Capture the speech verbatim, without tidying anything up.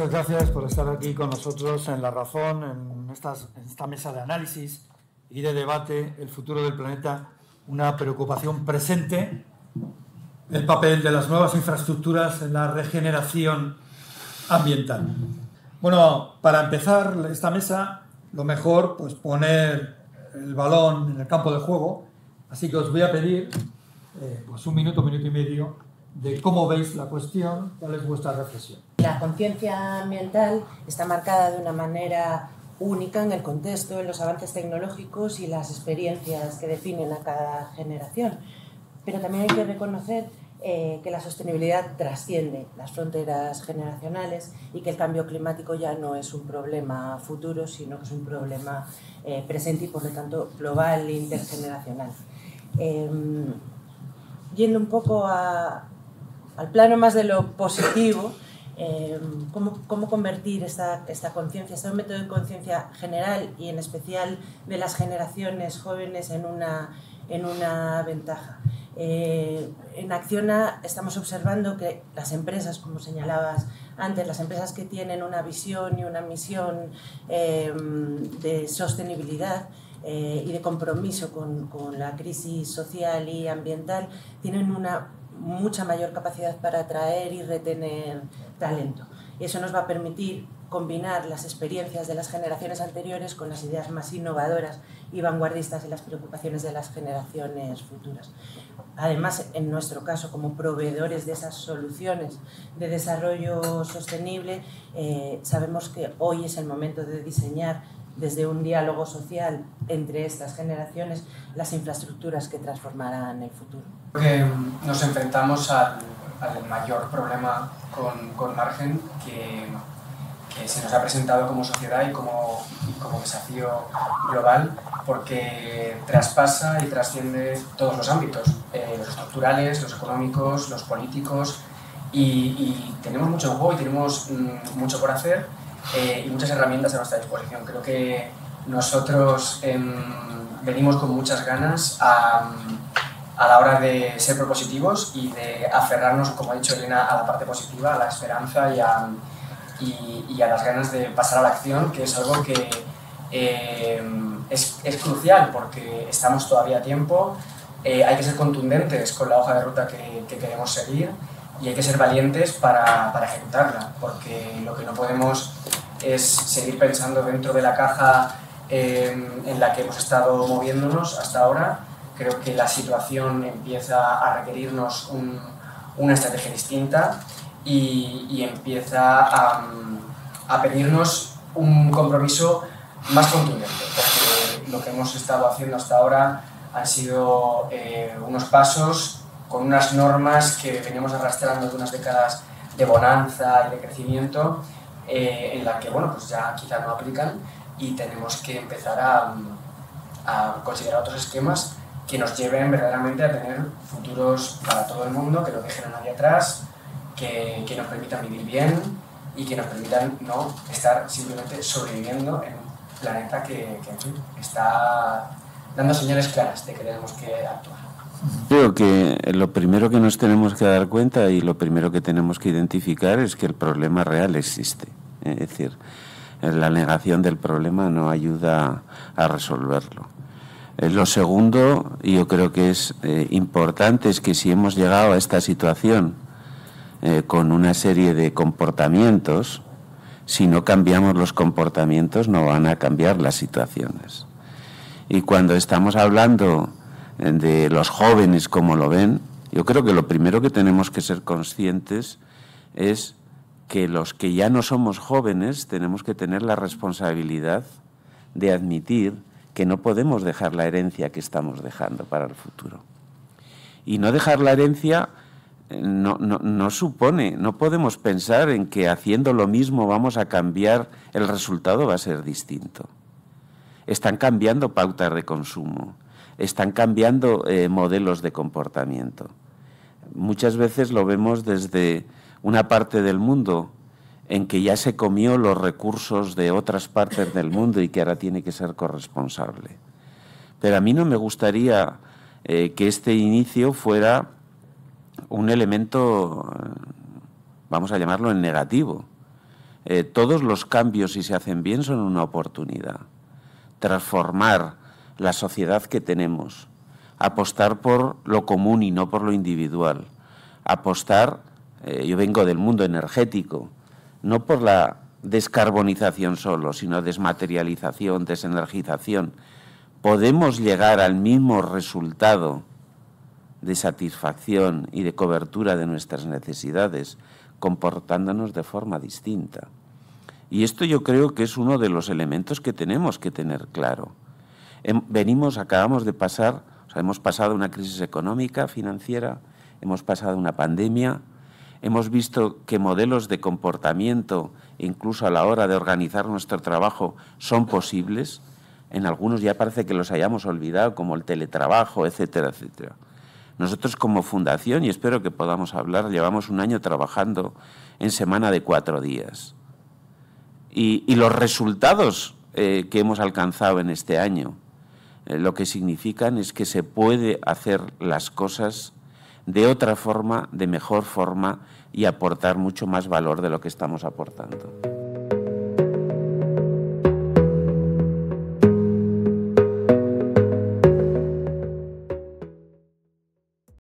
Muchas gracias por estar aquí con nosotros en La Razón, en, estas, en esta mesa de análisis y de debate, el futuro del planeta, una preocupación presente, el papel de las nuevas infraestructuras en la regeneración ambiental. Bueno, para empezar esta mesa, lo mejor, pues poner el balón en el campo de juego, así que os voy a pedir eh, pues un minuto, minuto y medio de cómo veis la cuestión, cuál es vuestra reflexión. La conciencia ambiental está marcada de una manera única en el contexto, en los avances tecnológicos y las experiencias que definen a cada generación. Pero también hay que reconocer eh, que la sostenibilidad trasciende las fronteras generacionales y que el cambio climático ya no es un problema futuro, sino que es un problema eh, presente y por lo tanto global e intergeneracional. Eh, yendo un poco a, al plano más de lo positivo, eh, cómo, cómo convertir esta, esta conciencia, este método de conciencia general y en especial de las generaciones jóvenes en una, en una ventaja. Eh, en Acciona estamos observando que las empresas, como señalabas antes, las empresas que tienen una visión y una misión eh, de sostenibilidad eh, y de compromiso con, con la crisis social y ambiental, tienen una mucha mayor capacidad para atraer y retener talento. Y eso nos va a permitir combinar las experiencias de las generaciones anteriores con las ideas más innovadoras y vanguardistas y las preocupaciones de las generaciones futuras. Además, en nuestro caso, como proveedores de esas soluciones de desarrollo sostenible, eh, sabemos que hoy es el momento de diseñar desde un diálogo social entre estas generaciones las infraestructuras que transformarán el futuro. Porque nos enfrentamos al, al mayor problema con, con margen que, que se nos ha presentado como sociedad y como, como desafío global, porque traspasa y trasciende todos los ámbitos, eh, los estructurales, los económicos, los políticos, y, y tenemos mucho en juego y tenemos mm, mucho por hacer eh, y muchas herramientas a nuestra disposición. Creo que nosotros eh, venimos con muchas ganas a, a la hora de ser propositivos y de aferrarnos, como ha dicho Elena, a la parte positiva, a la esperanza y a, y, y a las ganas de pasar a la acción, que es algo que eh, es, es crucial porque estamos todavía a tiempo, eh, hay que ser contundentes con la hoja de ruta que, que queremos seguir y hay que ser valientes para, para ejecutarla, porque lo que no podemos es seguir pensando dentro de la caja eh, en la que hemos estado moviéndonos hasta ahora. Creo que la situación empieza a requerirnos un, una estrategia distinta y, y empieza a, a pedirnos un compromiso más contundente, porque lo que hemos estado haciendo hasta ahora han sido eh, unos pasos con unas normas que veníamos arrastrando de unas décadas de bonanza y de crecimiento, eh, en la que bueno, pues ya quizá no aplican y tenemos que empezar a, a considerar otros esquemas que nos lleven verdaderamente a tener futuros para todo el mundo, que no dejen a nadie atrás, que, que nos permitan vivir bien y que nos permitan no estar simplemente sobreviviendo en un planeta que, que en fin, está dando señales claras de que tenemos que actuar. Creo que lo primero que nos tenemos que dar cuenta y lo primero que tenemos que identificar es que el problema real existe. Es decir, la negación del problema no ayuda a resolverlo. Lo segundo, y yo creo que es eh, importante, es que si hemos llegado a esta situación eh, con una serie de comportamientos, si no cambiamos los comportamientos no van a cambiar las situaciones. Y cuando estamos hablando de los jóvenes como lo ven, yo creo que lo primero que tenemos que ser conscientes es que los que ya no somos jóvenes tenemos que tener la responsabilidad de admitir que no podemos dejar la herencia que estamos dejando para el futuro. Y no dejar la herencia no, no, no supone, no podemos pensar en que haciendo lo mismo vamos a cambiar, el resultado va a ser distinto. Están cambiando pautas de consumo, están cambiando eh, modelos de comportamiento. Muchas veces lo vemos desde una parte del mundo en que ya se comió los recursos de otras partes del mundo y que ahora tiene que ser corresponsable. Pero a mí no me gustaría eh, que este inicio fuera un elemento, vamos a llamarlo en negativo. Eh, todos los cambios, si se hacen bien, son una oportunidad. Transformar la sociedad que tenemos, apostar por lo común y no por lo individual, apostar, eh, yo vengo del mundo energético, no por la descarbonización solo, sino desmaterialización, desenergización. Podemos llegar al mismo resultado de satisfacción y de cobertura de nuestras necesidades comportándonos de forma distinta. Y esto yo creo que es uno de los elementos que tenemos que tener claro. Venimos, acabamos de pasar, o sea, hemos pasado una crisis económica, financiera, hemos pasado una pandemia, hemos visto que modelos de comportamiento, incluso a la hora de organizar nuestro trabajo, son posibles. En algunos ya parece que los hayamos olvidado, como el teletrabajo, etcétera, etcétera. Nosotros como fundación, y espero que podamos hablar, llevamos un año trabajando en semana de cuatro días. Y, y los resultados eh, que hemos alcanzado en este año, eh, lo que significan es que se puede hacer las cosas de otra forma, de mejor forma, y aportar mucho más valor de lo que estamos aportando.